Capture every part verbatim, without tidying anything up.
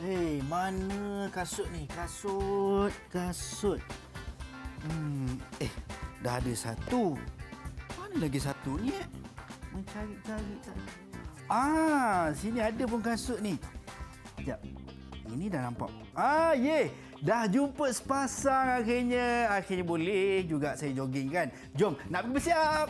Hei, mana kasut ni? Kasut, kasut. Hmm, eh, dah ada satu. Mana lagi satu ni? Eh? Mencari-cari. Ah, sini ada pun kasut ni. Sekejap. Ini dah nampak. Ah, ye. Dah jumpa sepasang akhirnya. Akhirnya boleh juga saya jogging kan. Jom, nak pergi bersiap.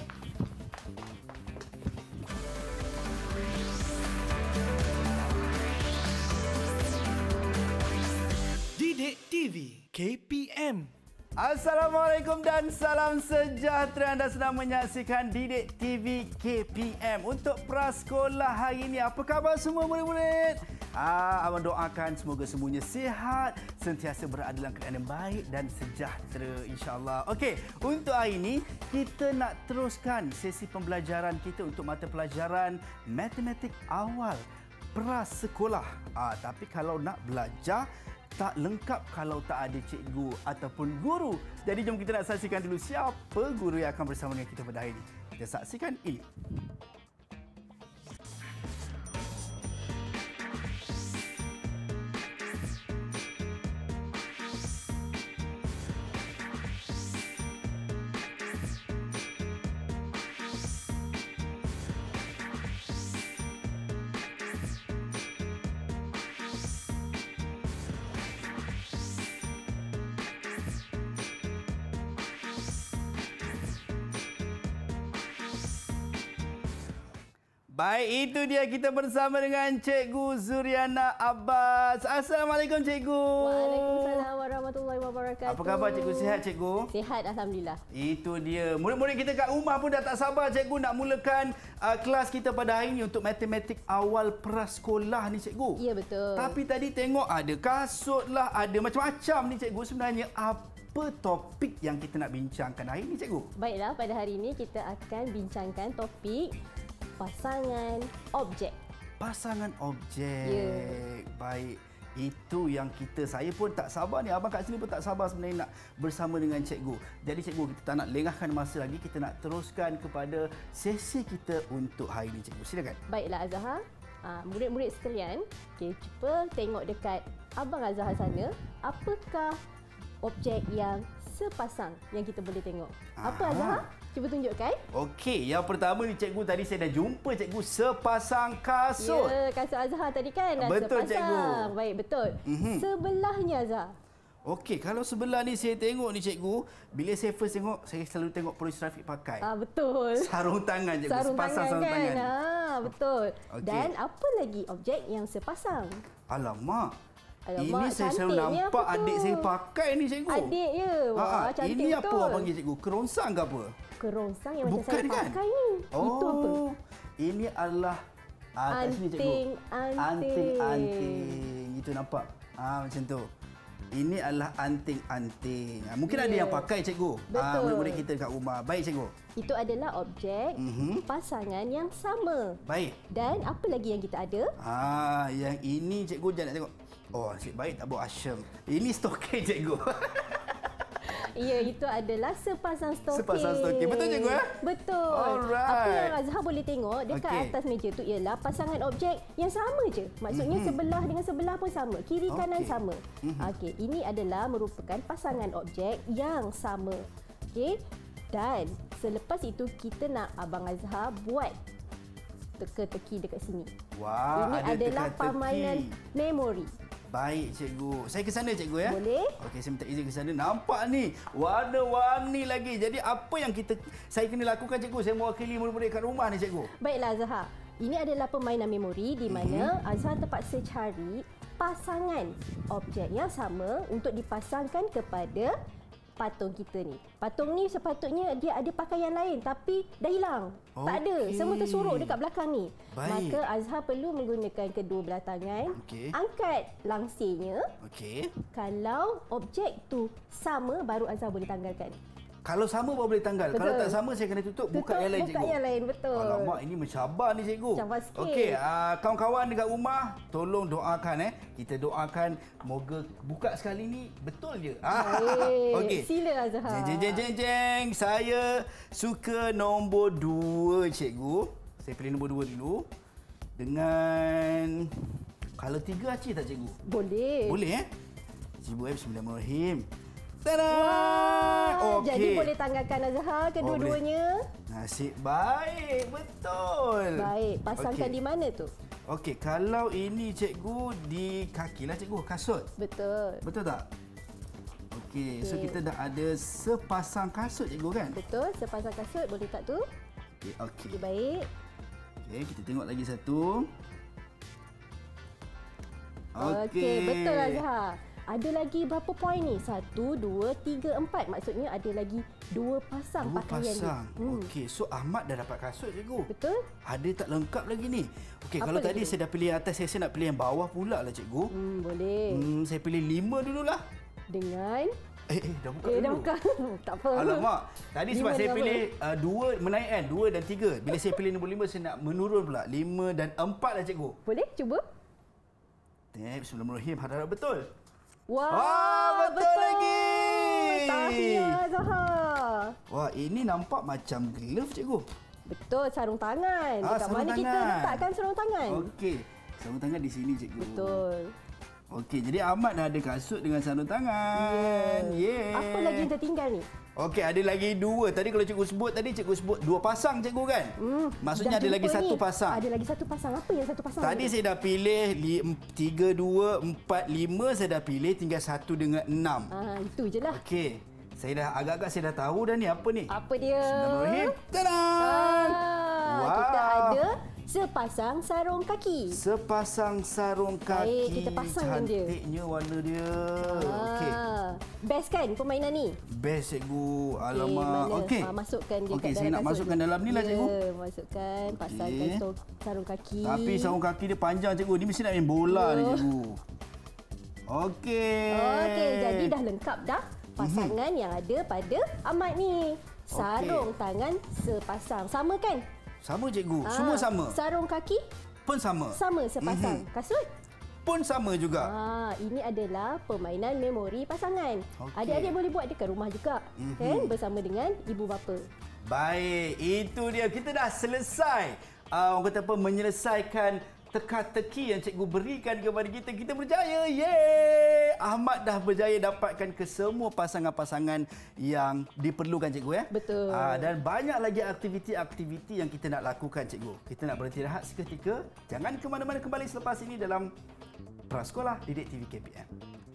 Didik T V K P M. Assalamualaikum dan salam sejahtera. Anda sedang menyaksikan Didik T V K P M untuk prasekolah hari ini. Apa khabar semua murid-murid? Ah, abang doakan semoga semuanya sihat, sentiasa berada dalam keadaan yang baik dan sejahtera insya-Allah. Okey, untuk hari ini kita nak teruskan sesi pembelajaran kita untuk mata pelajaran matematik awal prasekolah. Ah, tapi kalau nak belajar tak lengkap kalau tak ada cikgu ataupun guru. Jadi jom kita nak saksikan dulu siapa guru yang akan bersama dengan kita pada hari ini. Kita saksikan ini. Baik, itu dia kita bersama dengan Cikgu Zuriana Abbas. Assalamualaikum Cikgu. Waalaikumsalam warahmatullahi wabarakatuh. Apa khabar Cikgu? Sihat Cikgu? Sihat, Alhamdulillah. Itu dia. Murid-murid kita kat rumah pun dah tak sabar Cikgu nak mulakan uh, kelas kita pada hari ini untuk matematik awal prasekolah ni Cikgu. Ya, betul. Tapi tadi tengok ada kasut lah, ada macam-macam ni Cikgu. Sebenarnya apa topik yang kita nak bincangkan hari ini Cikgu? Baiklah, pada hari ini kita akan bincangkan topik pasangan objek. Pasangan objek. Ya. Baik. Itu yang kita, saya pun tak sabar ni. Abang kat sini pun tak sabar sebenarnya nak bersama dengan cikgu. Jadi cikgu, kita tak nak lengahkan masa lagi. Kita nak teruskan kepada sesi kita untuk hari ini cikgu. Silakan. Baiklah Azhar. Uh, murid-murid sekalian, okay, cuba tengok dekat Abang Azhar sana. Apakah objek yang sepasang yang kita boleh tengok? Apa Aha. Azhar? Cuba tunjukkan. Okey, yang pertama ni cikgu, tadi saya dah jumpa cikgu sepasang kasut. Ya, kasut Azhar tadi kan dah Betul, sepasang. cikgu. Baik, betul. Mhm. Sebelahnya Azhar. Okey, kalau sebelah ni saya tengok ni cikgu, bila saya first tengok, saya selalu tengok polis trafik pakai. Ah, betul. Sarung tangan cikgu, Sarung sepasang tangan sarung kan? tangan. Ha, betul. Okey. Dan apa lagi objek yang sepasang? Alamak. Alamak, Ini saya selalu cantiknya nampak apa tu? adik saya pakai ni cikgu. Adik ya? Wah, Ha, cantik ini betul. apa orang panggil cikgu? Kerongsang ke apa? Kerongsang yang Bukan macam saya kan? pakai ni. Oh, Itu apa? ini adalah ah, kat sini cikgu. Anting, anting. Anting-anting. Itu nampak. Ah, macam tu. Ini adalah anting-anting. Ah, mungkin Ya. ada yang pakai cikgu. Ah, Betul. murid-murid kita dekat rumah. Baik cikgu. Itu adalah objek Mhm. pasangan yang sama. Baik. Dan apa lagi yang kita ada? Ah, yang ini cikgu jangan nak tengok. Oh, asyik baik tak bawa asyam. Ini stokin cikgu. Ya, itu adalah sepasang stokin. Sepasang stokin. Betul, cikgu, eh? Betul. Alright. Apa yang Azhar boleh tengok dekat Okey. atas meja tu ialah pasangan objek yang sama je. Maksudnya Mhm. sebelah dengan sebelah pun sama. Kiri kanan Okey. sama. Mhm. Okey, ini adalah merupakan pasangan objek yang sama. Okey. Dan selepas itu kita nak Abang Azhar buat teka-teki dekat sini. Wah, ini ada adalah teka-teki. permainan memori. Baik cikgu. Saya ke sana cikgu ya. Boleh. Okey, saya minta izin ke sana. Nampak ni warna-warni lagi. Jadi apa yang kita saya kena lakukan cikgu? Saya mewakili murid-murid kat rumah ni cikgu. Baiklah Azhar. Ini adalah permainan memori di mana Mhm. Azhar terpaksa cari pasangan objek yang sama untuk dipasangkan kepada patung kita ni. Patung ni sepatutnya dia ada pakaian lain tapi dah hilang. Tak ada. Okey. Semua tersorok dekat belakang ni. Baik. Maka Azhar perlu menggunakan kedua belah tangan. Okey. Angkat langsirnya. Okey. Kalau objek tu sama baru Azhar boleh tanggalkan. Kalau sama baru boleh tanggal. Betul. Kalau tak sama saya kena tutup, buka yang lain buka cikgu. yang lain, betul. Alamak, ini mencabar ni cikgu. Cabar sikit. Okey, uh, kawan-kawan dekat rumah, tolong doakan eh. Kita doakan moga buka sekali ni betul je. Baik. Okey. Sila Azhar. Jeng jeng jeng jeng jeng. Saya suka nombor dua cikgu. Saya pilih nombor dua dulu. Dengan Kalau tiga acih tak cikgu? Boleh. Boleh eh? Cikgu eh, bismillahirrahmanirrahim. Tada! Wah, Okey. jadi boleh tanggalkan Azhar kedua-duanya. Oh, nasib baik, betul. Baik, pasangkan Okey. di mana tu? Okey, kalau ini cikgu di kaki lah cikgu, kasut. Betul. Betul tak? Okey, so Okey. kita dah ada sepasang kasut cikgu kan? Betul, sepasang kasut boleh tak tu? Okey, okey. Okey, baik. Okey, kita tengok lagi satu. Okey, betul Azhar. Ada lagi berapa poin ni? Satu, dua, tiga, empat. Maksudnya ada lagi dua pasang Dua pakaian pasang. dia. Hmm. Okey, so Ahmad dah dapat kasut cikgu. Betul? Ada tak lengkap lagi ni? Okey, Apa kalau lagi tadi tu? saya dah pilih atas, saya, saya nak pilih yang bawah pula lah cikgu. Hmm, boleh. Hmm, saya pilih lima dululah. Dengan Eh, eh dah buka eh dulu. dah bukan. Tak apa. Alamak, tadi sebab Lima saya dengan pilih uh, dua menaik kan, dua dan tiga. Bila saya pilih nombor lima, saya nak menurun pula. Lima dan empat lah cikgu. Boleh cuba? Eh, bismillahirrahmanirrahim. Harap betul. Wah, Wah, betul lagi. Tahniah Zahar. Wah, ini nampak macam glove cikgu. Betul, sarung tangan. Ah, Dekat sarung mana kita tangan. letakkan sarung tangan? Okey, sarung tangan di sini cikgu. Betul. Okey, jadi Ahmad dah ada kasut dengan sarung tangan. Yeah. Apa lagi yang tertinggal ni? Okey, ada lagi dua. Tadi kalau cikgu sebut, tadi cikgu sebut dua pasang cikgu kan? Hmm, Maksudnya dah ada lagi jumpa satu ni. pasang. Ada lagi satu pasang. Apa yang satu pasang? Tadi ni? saya dah pilih li, tiga, dua, empat, lima. Saya dah pilih tinggal satu dengan enam. Ah, itu je lah. Okey. Saya dah agak-agak saya dah tahu dah ni apa ni. Apa dia? Bismillahirrahmanirrahim. Tada! Ah, Wow. Kita ada sepasang sarung kaki. Sepasang sarung kaki. Baik, kita pasangkan dia. Cantiknya warna dia. Ah, Okey. Best kan permainan ni? Best cikgu. Okey, Alamak. mana? Okey. Ah, masukkan dia Okey, kat saya dalam nak kasut masukkan ni. dalam ni lah cikgu. Ya, masukkan, pasangkan Okey. so- sarung kaki. Tapi sarung kaki dia panjang cikgu. Ni mesti nak main bola ni Oh. cikgu. Okey. Okey, jadi dah lengkap dah pasangan Mhm. yang ada pada Ahmad ni. Sarung tangan sepasang. Sama kan? Sama cikgu. Ah, Semua sama. Sarung kaki Pun sama. sama sepasang. Mhm. Kasut? Pun sama juga. Ah, ini adalah permainan memori pasangan. Okey. Adik-adik boleh buat dekat rumah juga. Mhm. Kan? Bersama dengan ibu bapa. Baik, itu dia. Kita dah selesai. Uh, orang kata apa, menyelesaikan teka-teki yang cikgu berikan kepada kita. Kita berjaya. Yeay! Ahmad dah berjaya dapatkan ke semua pasangan-pasangan yang diperlukan cikgu ya. Betul. Uh, dan banyak lagi aktiviti-aktiviti yang kita nak lakukan cikgu. Kita nak berhenti rehat seketika. Jangan ke mana-mana, kembali selepas ini dalam Prasekolah Didik T V K P M.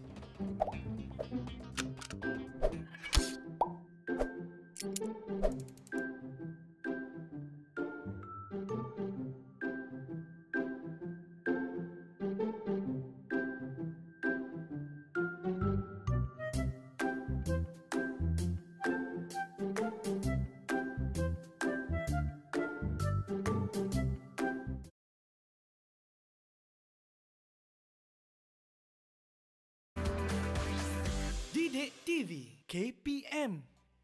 Didik T V K P M.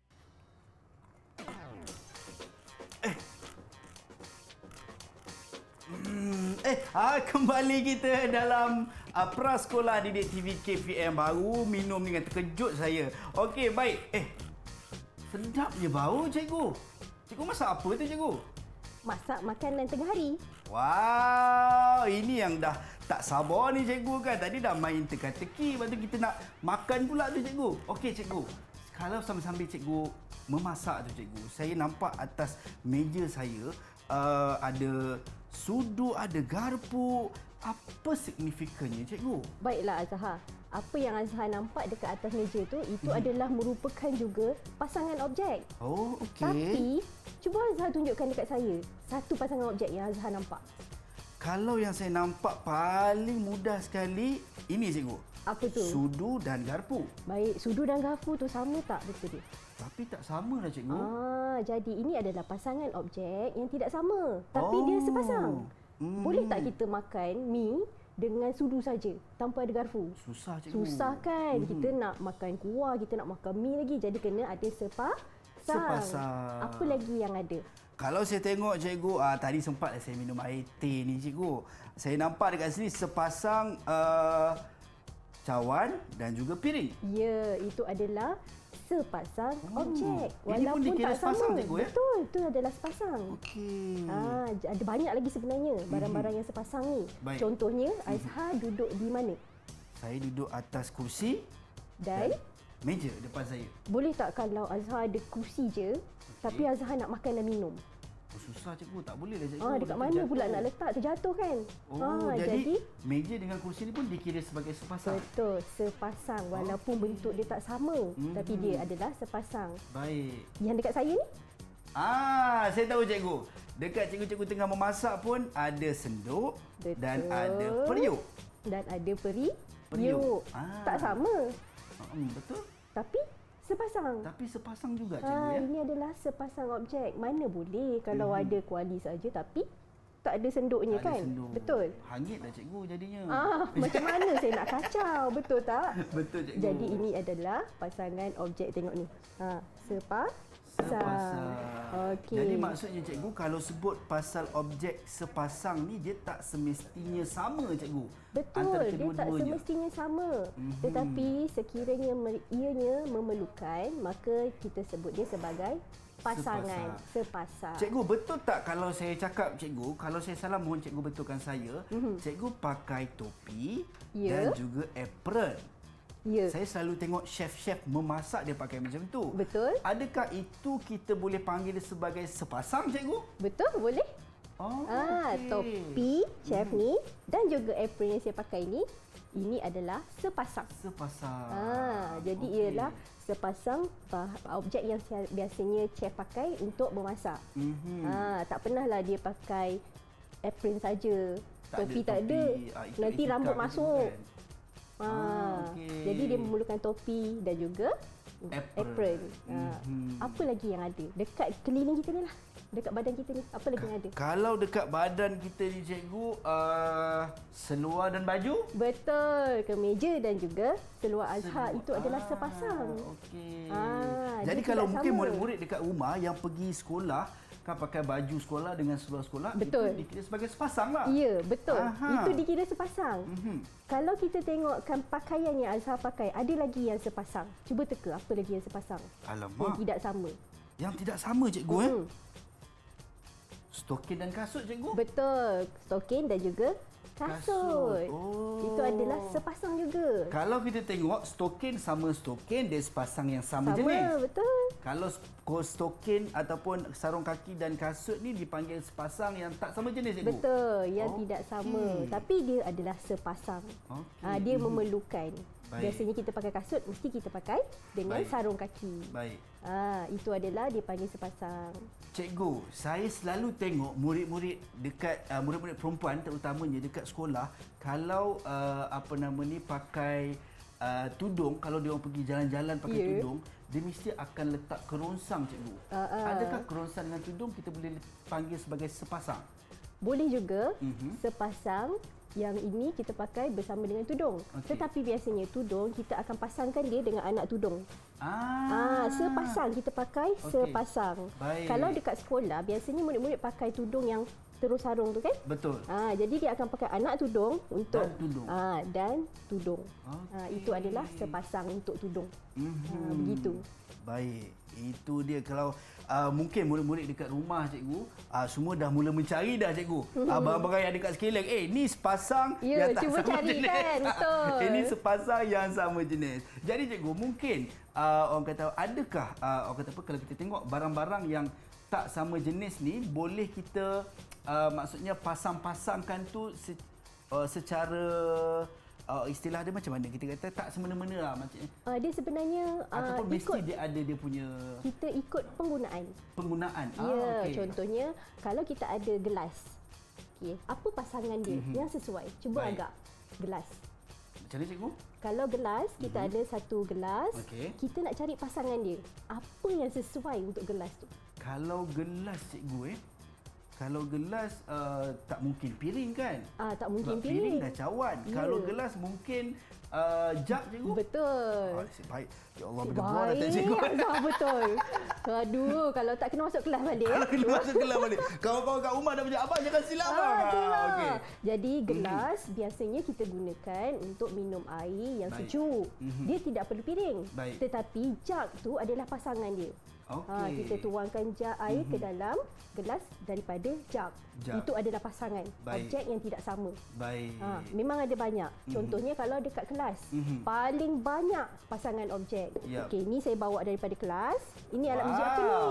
Hmm, eh, ah, kembali kita dalam uh, Prasekolah Didik T V K P M. Baru minum dengan terkejut saya. Okey, baik. Eh, sedapnya bau cikgu. Cikgu masak apa tu cikgu? Masak makanan tengah hari. Wow, ini yang dah tak sabar ni cikgu kan. Tadi dah main teka-teki, lepas tu kita nak makan pula tu cikgu. Okey cikgu, kalau sambil-sambil cikgu memasak tu cikgu, saya nampak atas meja saya uh, ada sudu, ada garpu. Apa signifikannya cikgu? Baiklah Azhar. Apa yang Azhar nampak dekat atas meja tu, itu Mhm. adalah merupakan juga pasangan objek. Oh, okey. Tapi, cuba Azhar tunjukkan dekat saya satu pasangan objek yang Azhar nampak. Kalau yang saya nampak paling mudah sekali, ini cikgu. Apa tu? Sudu dan garpu. Baik, sudu dan garpu tu sama tak betul dia? Tapi tak sama lah cikgu. Ah, jadi ini adalah pasangan objek yang tidak sama. Tapi Oh. dia sepasang. Hmm. Boleh tak kita makan mi dengan sudu saja tanpa ada garpu? Susah cikgu. Susah kan? Mhm. Kita nak makan kuah, kita nak makan mi lagi. Jadi kena ada sepasang. Sepasang. Apa lagi yang ada? Kalau saya tengok cikgu, ah, tadi sempat saya minum air teh ni cikgu. Saya nampak dekat sini sepasang uh, cawan dan juga piring. Ya, itu adalah sepasang Oh, objek. ini pun Walaupun dikira tak sepasang, sama. cikgu, ya? Betul, itu adalah sepasang. Okey. Ah, j- ada banyak lagi sebenarnya barang-barang yang sepasang ni. Baik. Contohnya, Azhar duduk di mana? Saya duduk atas kursi Dan meja depan saya. boleh tak kalau Azhar ada kursi je, tapi Azhar nak makan dan minum? Oh, susah cikgu, tak boleh lah cikgu. Ah, dekat Nanti mana jatuh. pula nak letak, terjatuh kan? Oh, Ah, jadi, jadi meja dengan kursi ni pun dikira sebagai sepasang. betul, sepasang walaupun bentuk dia tak sama, Mhm. tapi dia adalah sepasang. Baik. Yang dekat saya ni, Ah, saya tahu cikgu. Dekat cikgu-cikgu tengah memasak pun ada senduk Betul. dan ada periuk. dan ada peri, Periuk. periuk. Ah. Tak sama, Hmm, betul. tapi sepasang. Tapi sepasang juga cikgu Ah, ya. ini adalah sepasang objek. Mana boleh kalau Mhm. ada kuali saja tapi tak ada senduknya Tak ada kan? senduk. Betul. Hangitlah cikgu jadinya. Ah, macam mana saya nak kacau, betul tak? Betul cikgu. Jadi ini adalah pasangan objek, tengok ni. Ha, sepasang. Sepasang. Okey. Jadi maksudnya cikgu kalau sebut pasal objek sepasang ni dia tak semestinya sama cikgu. Betul, Antara dia tak kedua-duanya. semestinya sama. Mhm. Tetapi sekiranya me- ianya memerlukan, maka kita sebut dia sebagai pasangan, sepasang. Cikgu, betul tak kalau saya cakap cikgu, kalau saya salah mohon cikgu betulkan saya, Mhm. cikgu pakai topi Ya. dan juga apron. Ya, Saya selalu tengok chef-chef memasak dia pakai macam tu. betul. Adakah itu kita boleh panggil dia sebagai sepasang cikgu? Betul, boleh. Oh, Ah, okey. topi chef ni dan juga apron yang saya pakai ni, ini adalah sepasang. Sepasang. Ah, jadi Okey. ialah sepasang bah- objek yang sia- biasanya chef pakai untuk memasak. Mhm. Ah, tak pernahlah dia pakai apron saja. Tak ada Topi tak ada. topi. Ah, itu Nanti etika rambut gitu masuk. kan. Ah, Ah, okey. jadi dia memerlukan topi dan juga Apron. apron. Ah, Mhm. apa lagi yang ada dekat keliling kita ni lah, dekat badan kita ni, apa lagi yang ada? Kalau dekat badan kita ni cikgu, uh, seluar dan baju? Betul, kemeja dan juga seluar Azhar Seluar. itu adalah Ah, sepasang. Okey. Ah, Jadi dia kalau tidak mungkin sama. murid-murid dekat rumah yang pergi sekolah kan pakai baju sekolah dengan seluar sekolah, Betul. itu dikira sebagai sepasang lah. Ya, betul. Aha. Itu dikira sepasang. Mhm. Kalau kita tengokkan pakaian yang Azhar pakai, ada lagi yang sepasang. Cuba teka apa lagi yang sepasang. Yang Alamak. tidak sama. Yang tidak sama cikgu eh. Hmm, Stokin dan kasut cikgu. betul. Stokin dan juga kasut. Oh. Itu adalah sepasang juga. Kalau kita tengok stokin sama stokin, dia sepasang yang sama, Sama, jenis. betul. Kalau ko- stokin ataupun sarung kaki dan kasut ni dipanggil sepasang yang tak sama jenis cikgu. Betul, yang Okey. tidak sama. Tapi dia adalah sepasang. Okey. Ah, dia Mhm. memerlukan. Baik. Biasanya kita pakai kasut, mesti kita pakai dengan Baik. sarung kaki. Baik. Ah, itu adalah dipanggil sepasang. Cikgu, saya selalu tengok murid-murid dekat uh, murid-murid perempuan terutamanya dekat sekolah, kalau uh, apa nama ni pakai uh, tudung, kalau dia orang pergi jalan-jalan pakai Ya. tudung, dia mesti akan letak kerongsang cikgu. Ah, ah. Adakah kerongsang dengan tudung kita boleh panggil sebagai sepasang? Boleh juga Mhm. sepasang yang ini kita pakai bersama dengan tudung. Okey. Tetapi biasanya tudung kita akan pasangkan dia dengan anak tudung. Ah, Ah, sepasang kita pakai Okey. sepasang. Baik. Kalau dekat sekolah biasanya murid-murid pakai tudung yang terus sarung tu kan? Betul. Ah, jadi dia akan pakai anak tudung untuk Dan tudung. Ah, dan tudung. Okey. Ah, itu adalah sepasang untuk tudung. Mhm. Ah, begitu. Baik, itu dia. Kalau uh, mungkin murid-murid dekat rumah cikgu, uh, semua dah mula mencari dah cikgu. Uh, barang-barang yang dekat sekeliling, eh ni sepasang Ya, yang tak cuba sama cari jenis. kan, betul. Ini sepasang yang sama jenis. Jadi cikgu, mungkin uh, orang kata adakah uh, orang kata apa kalau kita tengok barang-barang yang tak sama jenis ni boleh kita uh, maksudnya pasang-pasangkan tu se, uh, secara uh, istilah dia macam mana kita kata tak semena-mena lah macam Ah, dia sebenarnya ah, ataupun mesti ikut dia ada dia punya kita ikut penggunaan. penggunaan. Ya, okey. contohnya kalau kita ada gelas. Okey, apa pasangan dia Mhm. yang sesuai? Cuba Baik. agak gelas. Macam mana cikgu? Kalau gelas, kita Mhm. ada satu gelas, Okey. kita nak cari pasangan dia. Apa yang sesuai untuk gelas tu? Kalau gelas cikgu eh. kalau gelas uh, tak mungkin piring kan? Ah, tak mungkin Sebab piring. piring dah cawan. Ya. Kalau gelas mungkin uh, jug cikgu. Betul. Ah, nasib baik. Ya Allah, berdebar dah tak cikgu. Dah betul. Aduh, kalau tak kena masuk kelas balik. Kalau kena masuk kelas balik. Kawan-kawan kat rumah dah macam, abang jangan silap Ah, bang. itulah. Okey. Jadi gelas mm-hmm. biasanya kita gunakan untuk minum air yang Baik. sejuk. Mhm. Dia tidak perlu piring. Baik. Tetapi jug tu adalah pasangan dia. Okey. Ha, kita tuangkan jug air Mhm. ke dalam gelas daripada jug. Jug. Itu adalah pasangan. Baik. Objek yang tidak sama. Baik. Ha, memang ada banyak. Contohnya kalau dekat kelas, Mhm. paling banyak pasangan objek. Yap. Okey, ni saya bawa daripada kelas. Ini alat Wow. muzik apa ni?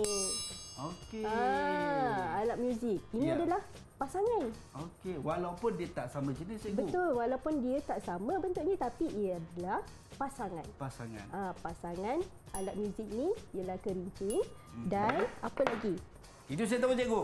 Okey. Ah, alat muzik. Ini Ya. adalah pasangan. Okey, walaupun dia tak sama jenis cikgu. Betul, walaupun dia tak sama bentuknya tapi ia adalah pasangan. Pasangan. Ah, pasangan alat muzik ni ialah kerincing dan apa lagi? Itu saya tahu cikgu.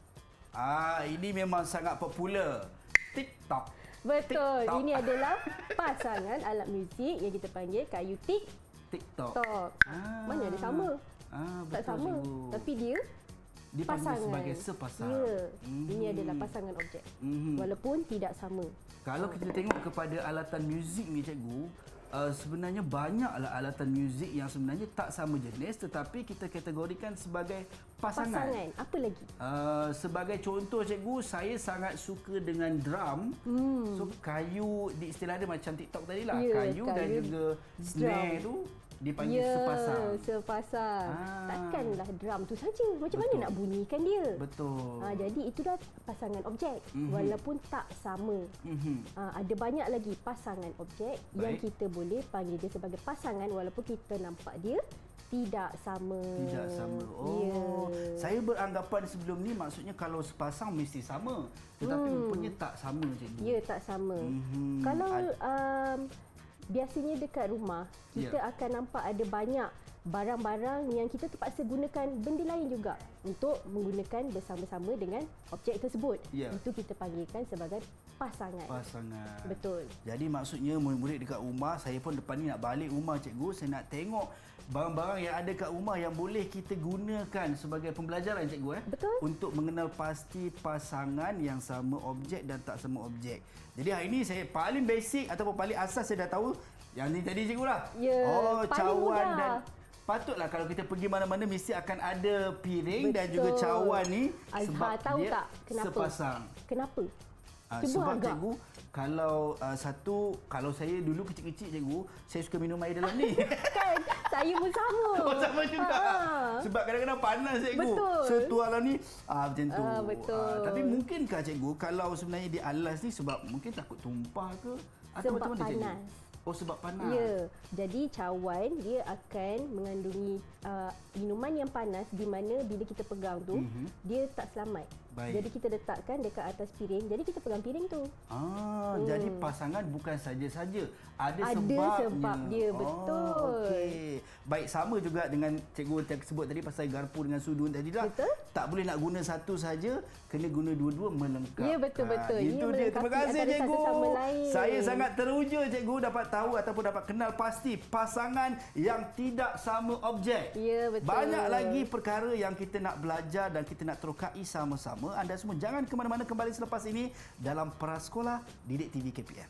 Ah, ini memang sangat popular. TikTok. Betul, TikTok. ini adalah pasangan alat muzik yang kita panggil kayu tik TikTok. tok. Ah. Mana ada sama? Ah, betul Tak sama, cikgu. tapi dia Dipanggil pasangan. sebagai sepasang. Ya, Mhm. ini adalah pasangan objek. Mhm. Walaupun tidak sama. Kalau kita tengok kepada alatan muzik ni cikgu, uh, sebenarnya banyaklah alatan muzik yang sebenarnya tak sama jenis tetapi kita kategorikan sebagai pasangan. Pasangan, apa lagi? Uh, sebagai contoh cikgu, saya sangat suka dengan drum. Hmm. So kayu di istilah dia macam TikTok tadi lah, Ya, kayu, dan kayu, juga snare tu dipanggil Ya, sepasang. sepasang. Ah. Takkanlah drum tu saja. Macam mana Betul. nak bunyikan dia? Betul. Ha, jadi itu dah pasangan objek Mhm. walaupun tak sama. Mhm. Ha, ada banyak lagi pasangan objek yang Baik. kita boleh panggil dia sebagai pasangan walaupun kita nampak dia tidak sama. Tidak sama. Oh, Ya. saya beranggapan sebelum ni maksudnya kalau sepasang mesti sama. Tetapi Hmm. rupanya tak sama cikgu. Ya, tak sama. Mhm. Kalau Ad- um, biasanya dekat rumah, kita Ya. akan nampak ada banyak barang-barang yang kita terpaksa gunakan benda lain juga untuk menggunakan bersama-sama dengan objek tersebut. Ya. Itu kita panggilkan sebagai pasangan. Pasangan. Betul. Jadi maksudnya murid-murid dekat rumah, saya pun depan ni nak balik rumah cikgu, saya nak tengok barang-barang yang ada kat rumah yang boleh kita gunakan sebagai pembelajaran cikgu eh. Betul. Untuk mengenal pasti pasangan yang sama objek dan tak sama objek. Jadi hari ini saya paling basic ataupun paling asas saya dah tahu yang ni tadi cikgu lah. Ya, Oh, paling cawan mudah. dan patutlah kalau kita pergi mana-mana mesti akan ada piring dan Betul. juga cawan ni Azhar sebab tahu dia tak kenapa? sepasang. Kenapa? Ah, Cuba sebab agak. cikgu, kalau uh, satu, kalau saya dulu kecil-kecil cikgu, saya suka minum air dalam ni. Kan, saya pun sama. Oh, sama juga. Ha. Sebab kadang-kadang panas cikgu. Betul. So tuang dalam ni, ah, macam tu. Ah, betul. Ah, tapi mungkinkah cikgu, kalau sebenarnya di alas ni sebab mungkin takut tumpah ke? Atau Sebab macam mana cikgu? panas. Oh, sebab panas. Ya, jadi cawan dia akan mengandungi uh, minuman yang panas di mana bila kita pegang tu Mhm. dia tak selamat. Baik. Jadi kita letakkan dekat atas piring. Jadi kita pegang piring tu. Ah, Hmm. jadi pasangan bukan saja-saja. Ada, Ada sebabnya. sebab dia, betul. Oh, okey. Baik, sama juga dengan cikgu yang sebut tadi pasal garpu dengan sudut tadi lah. Betul. Tak boleh nak guna satu saja, kena guna dua-dua melengkap. Ya, betul-betul. Ia Itu dia. Terima melengkapi kasih antara cikgu. satu sama lain. Saya sangat teruja cikgu dapat tahu ataupun dapat kenal pasti pasangan yang tidak sama objek. Ya, betul. Banyak lagi perkara yang kita nak belajar dan kita nak terokai sama-sama. Anda semua jangan ke mana-mana, kembali selepas ini dalam Prasekolah Didik T V K P M.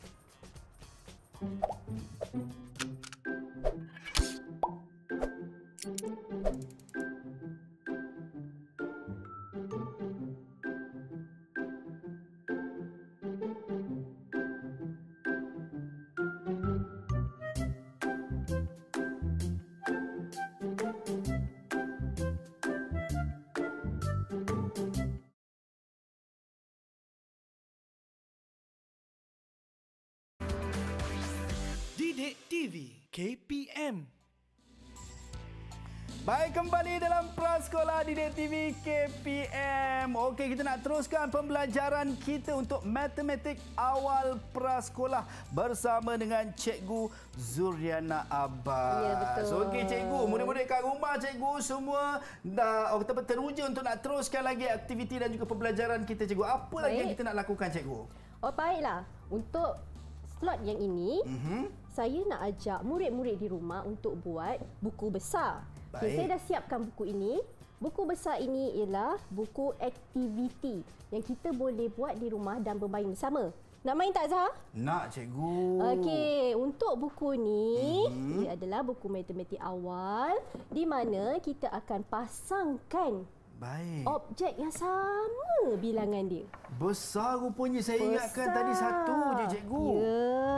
Didik T V K P M. Baik, kembali dalam Prasekolah Didik T V K P M. Okey, kita nak teruskan pembelajaran kita untuk matematik awal prasekolah bersama dengan Cikgu Zuriana Abbas. Ya, betul. So, okey cikgu, murid-murid kat rumah cikgu semua dah oh, kita teruja untuk nak teruskan lagi aktiviti dan juga pembelajaran kita cikgu. Apa lagi Baik. yang kita nak lakukan cikgu? Oh, baiklah. Untuk slot yang ini, Mhm. saya nak ajak murid-murid di rumah untuk buat buku besar. Okay, Baik. saya dah siapkan buku ini. Buku besar ini ialah buku aktiviti yang kita boleh buat di rumah dan bermain bersama. Nak main tak, Azhar? Nak, cikgu. Okey, untuk buku ni, mm-hmm. ia adalah buku matematik awal di mana kita akan pasangkan Baik. objek yang sama bilangan dia. Besar rupanya. Saya Besar. ingatkan tadi satu je, cikgu. Ya.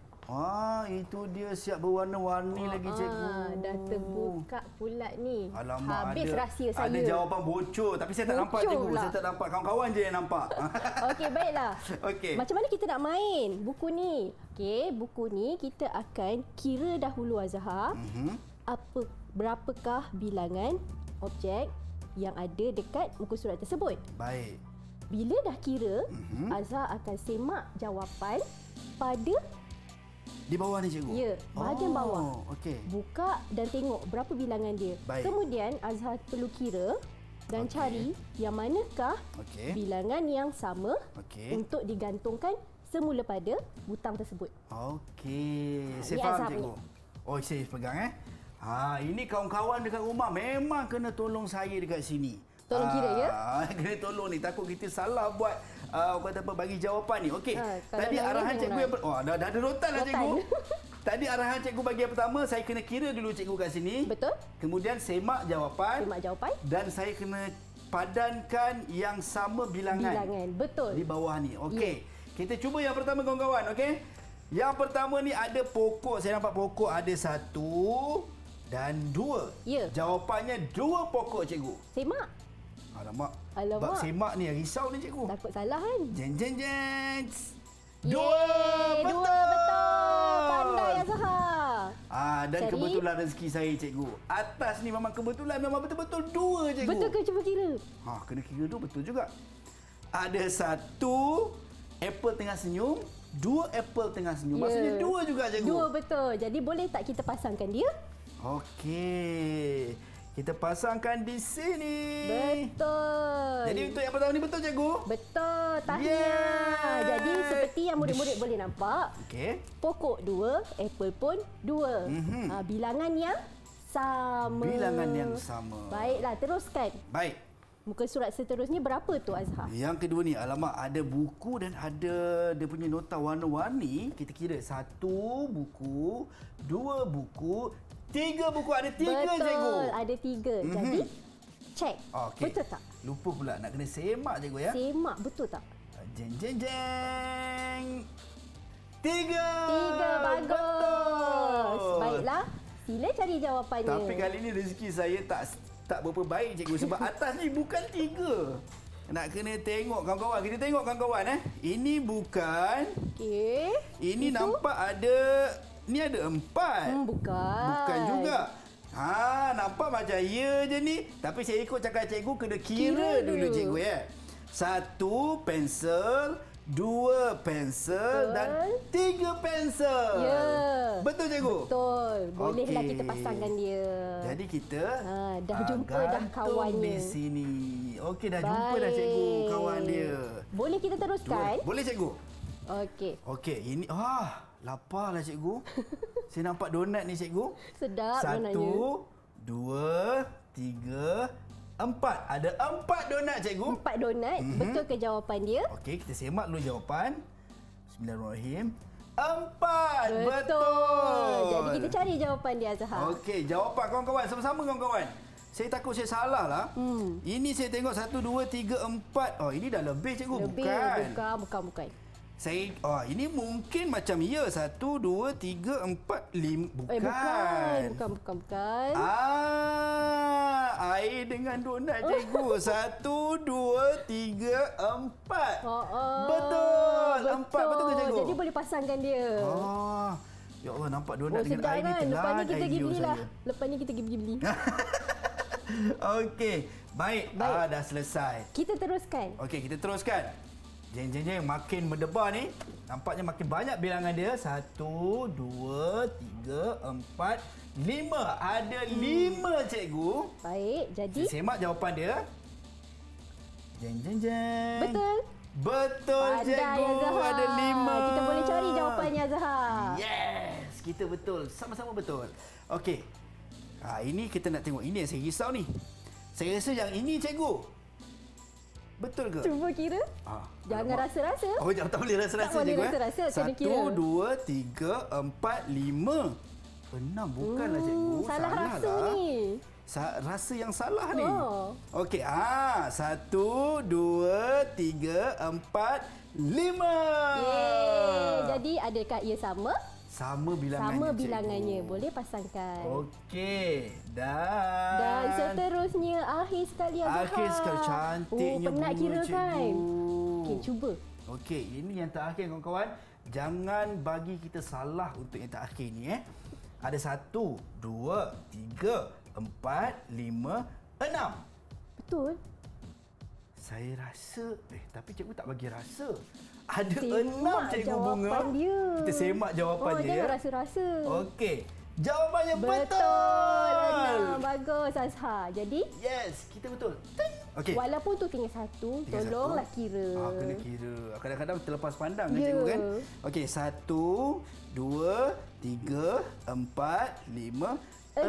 Ah, itu dia siap berwarna-warni Ah, lagi, cikgu. ah, dah terbuka pula ni. Alamak, Habis ada, rahsia saya. ada jawapan bocor. Tapi saya tak Bocor nampak, cikgu. pula. Saya tak nampak. Kawan-kawan je yang nampak. Okey, baiklah. Okey. Macam mana kita nak main buku ni? Okey, buku ni kita akan kira dahulu, Azhar. Mhm. Apa berapakah bilangan objek yang ada dekat muka surat tersebut. Baik. Bila dah kira, Mhm. Azhar akan semak jawapan pada Di bawah ni, cikgu? ya, bahagian oh, bawah. Okey. Buka dan tengok berapa bilangan dia. Baik. Kemudian Azhar perlu kira dan Okey. cari yang manakah Okey. bilangan yang sama Okey. untuk digantungkan semula pada butang tersebut. Okey. Ha, Saya ni faham, Azhar cikgu. punya. Oh, saya pegang eh. Ha, ini kawan-kawan dekat rumah memang kena tolong saya dekat sini. Tolong kira, ya? Ah, kena tolong ni. Takut kita salah buat uh, kata apa bagi jawapan ni. Okey. Ha, kalau Tadi dah arahan ni cikgu jangan. yang per- oh, dah, dah ada rotan dah, Rotan. cikgu. Tadi arahan cikgu bagi yang pertama, saya kena kira dulu cikgu kat sini. Betul? Kemudian semak jawapan. Semak jawapan. Dan saya kena padankan yang sama bilangan. Bilangan. Betul. Di bawah ni. Okey. Kita cuba yang pertama, kawan-kawan. Okey. Yang pertama ni ada pokok. Saya nampak pokok ada satu dan dua. Ya. Jawapannya dua pokok, cikgu. Semak. Alamak. Alamak. Bab semak ni risau ni, cikgu. Takut salah kan? Jeng jeng jeng. Yeay, Dua betul. Dua betul. Pandai, Azhar. Ah, dan Cari. kebetulan rezeki saya, cikgu. Atas ni memang kebetulan, memang betul-betul dua, cikgu. Betul ke? Cuba kira. Ha, kena kira tu betul juga. Ada satu apple tengah senyum, dua apple tengah senyum. Ya. Maksudnya dua juga, cikgu. Dua betul. Jadi boleh tak kita pasangkan dia? Okey. Kita pasangkan di sini. Betul. Jadi untuk yang pertama ni betul, cikgu? Betul. Tahniah. Yeah. Jadi seperti yang murid-murid boleh nampak, Okey. pokok dua, apple pun dua. Mhm. Ha, bilangan yang sama. Bilangan yang sama. Baiklah, teruskan. Baik. Muka surat seterusnya berapa tu, Azhar? Yang kedua ni, alamak, ada buku dan ada dia punya nota warna-warni. Kita kira satu buku, dua buku, tiga buku. Ada tiga, Betul, cikgu. ada tiga. Mhm. Jadi, cek. Okey. Betul tak? Lupa pula nak kena semak, cikgu ya. Semak, betul tak? Jeng jeng jeng. Tiga. Tiga, bagus. Betul. Baiklah, sila cari jawapannya. Tapi kali ni rezeki saya tak tak berapa baik, cikgu, sebab atas ni bukan tiga. Nak kena tengok, kawan-kawan. Kita tengok, kawan-kawan eh. Ini bukan. Okey. Ini Itu? nampak ada, ni ada empat. Hmm, bukan. Bukan juga. Ha, nampak macam ya je ni. Tapi saya ikut cakap cikgu, kena kira, Kira dulu, dulu. cikgu ya. Satu pensel, dua pensel Betul. dan tiga pensel. Ya. Betul, cikgu? Betul. Bolehlah Okey. kita pasangkan dia. Jadi kita Ha, dah ah, jumpa dah gantung kawannya. di sini. Okey, dah jumpa dah, cikgu, kawan dia. Boleh kita teruskan? Boleh, cikgu? Okey. Okey, ini ah, laparlah, cikgu. Saya nampak donat ni, cikgu. Sedap donatnya. Satu, dua, tiga, empat. Ada empat donat, cikgu. Empat donat. Mhm. Betul ke jawapan dia? Okey, kita semak dulu jawapan. Bismillahirrahmanirrahim. Empat. Betul. Betul. Jadi kita cari jawapan dia, Azhar. Okey, jawapan kawan-kawan. Sama-sama, kawan-kawan. Saya takut saya salah lah. Hmm. Ini saya tengok satu, dua, tiga, empat. Oh, ini dah lebih, cikgu. Lebih. Bukan. Bukan, bukan, bukan. Saya, oh, ini mungkin macam ya. Satu, dua, tiga, empat, lima. Bukan. Eh, bukan. Bukan, bukan, bukan. Ah, air dengan donat, cikgu. Satu, dua, tiga, empat. Oh, oh. Betul. Empat, betul ke, cikgu? Jadi boleh pasangkan dia. Ah, ya Allah, nampak donat Oh, dengan sedap air ni kan? telan Lepas ni kita pergi idea belilah. saya. Lepas ni kita pergi beli. Okey, baik. Baik. Ah, dah selesai. Kita teruskan. Okey, kita teruskan. Jeng, jeng, jeng. Makin berdebar ni. Nampaknya makin banyak bilangan dia. Satu, dua, tiga, empat, lima. Ada lima, cikgu. Baik, jadi Saya semak jawapan dia. Jeng, jeng, jeng. betul. Betul, Pandai, cikgu. Azhar. Ada lima. Kita boleh cari jawapannya, Azhar. Yes, kita betul. Sama-sama betul. Okey. Ha, ini kita nak tengok. Ini yang saya risau ni. Saya rasa yang ini, cikgu. Betul ke? Cuba kira. Ah, Jangan alamak. rasa-rasa. Oh, jangan tak boleh rasa-rasa, Tak boleh cikgu. rasa-rasa, eh. kena Satu, kira. dua, tiga, empat, lima. Enam. Bukanlah, Hmm, cikgu. Salah rasa lah. ni. Sa- rasa yang salah ni. Oh. Okey. Ah, satu, dua, tiga, empat, lima. Yeay. Jadi adakah ia sama? Sama bilangannya, Sama cikgu. bilangannya. Boleh pasangkan. Okey. Dan... Dan seterusnya akhir sekali Azhar. Akhir sekali. Cantiknya Oh, penat bunga, kira cikgu. kan? Okey, cuba. Okey, ini yang terakhir kawan-kawan. Jangan bagi kita salah untuk yang terakhir ni eh. Ada satu, dua, tiga, empat, lima, enam. Betul. Saya rasa, eh tapi cikgu tak bagi rasa. Ada Semak enam, cikgu Bunga. jawapan dia. Kita semak jawapan oh, dia. jangan ya. rasa-rasa. Okey. Jawapannya betul. Betul. Enam. Bagus Azhar. Jadi, Yes, kita betul. Okey. walaupun tu tinggal satu, Tinggal tolonglah satu. kira. Ah, kena kira. Kadang-kadang terlepas pandang kan Ya. cikgu kan. Okey, satu, dua, tiga, empat, lima,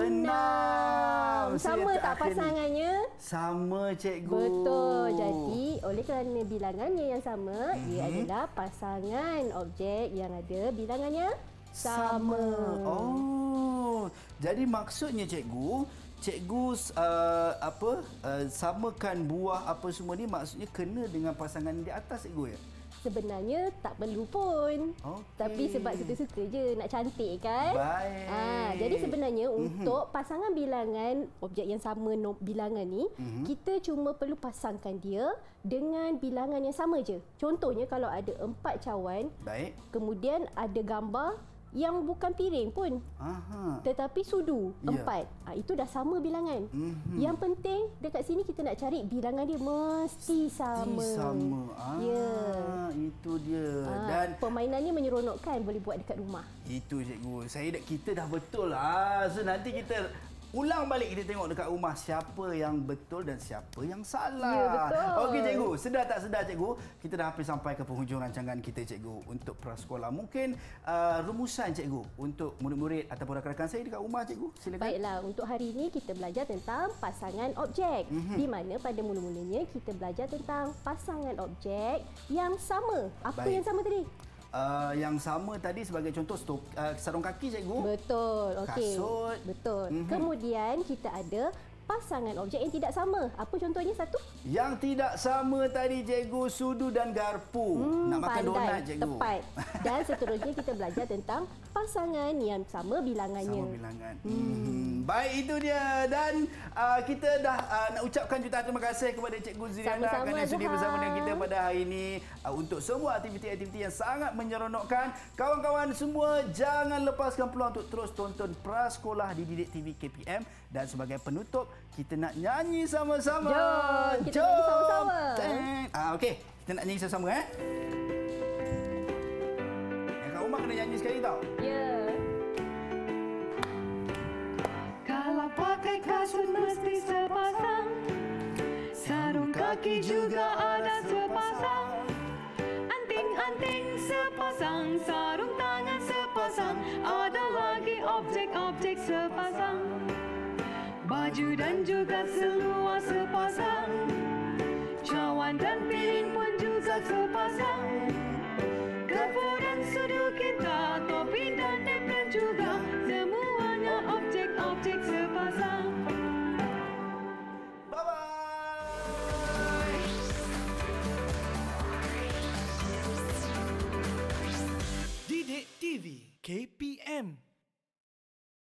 enam. Enam. Sama Saya tak terakhir ni. pasangannya? Sama cikgu. Betul. Jadi, oleh kerana bilangannya yang sama, Mhm. ia adalah pasangan objek yang ada bilangannya sama. Oh. Jadi maksudnya cikgu, cikgu uh, apa uh, samakan buah apa semua ni maksudnya kena dengan pasangan di atas cikgu ya? Sebenarnya tak perlu pun. Okey. Tapi sebab suka-suka je nak cantik kan? Baik. Ah, jadi sebenarnya Mhm. untuk pasangan bilangan objek yang sama no, bilangan ni, Mhm. kita cuma perlu pasangkan dia dengan bilangan yang sama je. Contohnya kalau ada empat cawan, Baik. kemudian ada gambar yang bukan piring pun, Aha. tetapi sudu Ya. empat. Ah, itu dah sama bilangan. Mhm. Yang penting dekat sini kita nak cari bilangan dia mesti sama. Mesti sama. Ah, Ya. itu dia. Ah, Dan permainan ni menyeronokkan, boleh buat dekat rumah. itu cikgu. Saya dah kita dah betul lah. So nanti kita ulang balik, kita tengok dekat rumah siapa yang betul dan siapa yang salah. Ya, betul. Okey cikgu, sedar tak sedar cikgu, kita dah hampir sampai ke penghujung rancangan kita cikgu untuk prasekolah. Mungkin uh, rumusan cikgu untuk murid-murid ataupun rakan-rakan saya dekat rumah cikgu. Silakan. Baiklah, untuk hari ini kita belajar tentang pasangan objek. Mm-hmm. Di mana pada mula-mulanya kita belajar tentang pasangan objek yang sama. Apa Baik. yang sama tadi? Uh, yang sama tadi sebagai contoh stok, uh, sarung kaki cikgu. Betul. Okey. Kasut. Betul. Mhm. Kemudian kita ada pasangan objek yang tidak sama. Apa contohnya satu? Yang tidak sama tadi cikgu, sudu dan garpu. Hmm, Nak makan pandai, donat cikgu. Tepat. Dan seterusnya kita belajar tentang pasangan yang sama bilangannya. Sama bilangan. Hmm. Baik, itu dia. Dan uh, kita dah uh, nak ucapkan jutaan terima kasih kepada Cikgu Ziriana Sama-sama, kerana sudi Azhar. bersama dengan kita pada hari ini uh, untuk semua aktiviti-aktiviti yang sangat menyeronokkan. Kawan-kawan semua, jangan lepaskan peluang untuk terus tonton Prasekolah di Didik T V K P M. Dan sebagai penutup, kita nak nyanyi sama-sama. Jom, kita nyanyi sama-sama. Ten. Ah, okey, kita nak nyanyi sama-sama eh. Yang kat rumah kena nyanyi sekali tau. Ya. Kalau pakai kasut mesti sepasang, sarung kaki juga ada sepasang, anting-anting sepasang, sarung tangan sepasang, ada lagi objek-objek sepasang, baju dan juga seluar sepasang, cawan dan piring pun juga sepasang.